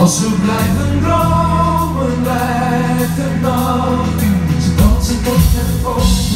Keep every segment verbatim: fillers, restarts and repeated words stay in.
Als we blijven dromen, blijft de nacht. Ze dansen tot het open.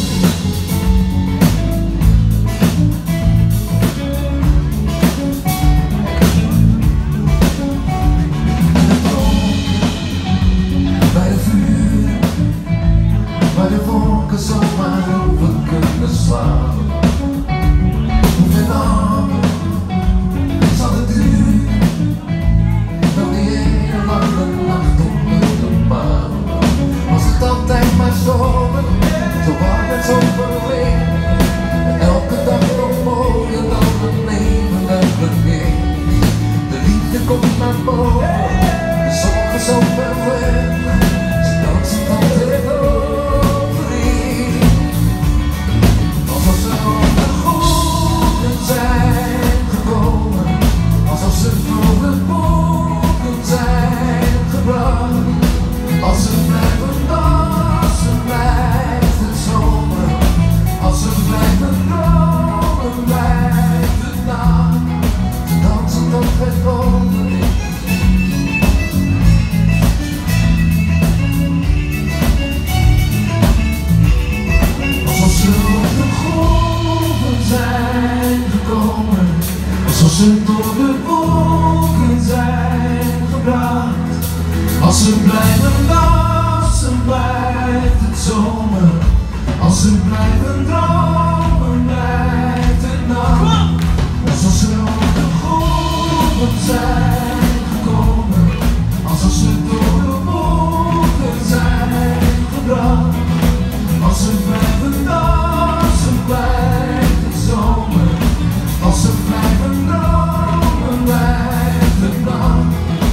Bij de vuur, waar de wolken zomaar over kunnen slaan. Hoeveel namen zal het duren? Dan die ene lange nacht onder de maan. Was het altijd maar zomer, zo warm en zo verleend. En elke dag nog mooier dan het leven uit het weer. De liefde komt naar boven, de zorgen zo ver weg. Ze dansen van het overeen. Alsof ze op de goeden zijn gekomen, alsof ze voor de boeken zijn gebracht. Als ze blijven dansen, blijft het zomer. Als ze blijven dromen, blijft het nacht. Ze dansen tot het overeen. Alsof ze op de golven zijn gekomen, alsof ze door de wolken zijn gebracht. Als ze blijven dansen, blijft het zomer. Als ze blijven dromen, blijft het nacht. Alsof ze op de golven zijn gekomen, alsof ze door de wolken zijn gebracht. Als ze blijven dansen, blijft het zomer. Als ze blijven dromen, blijft het nacht.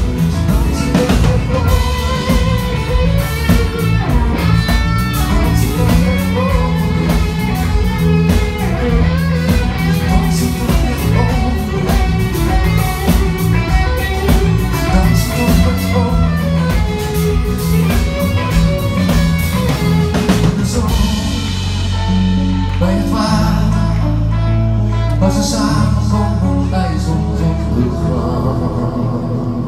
Bij het water, waar ze samen komen bij zonsopgang.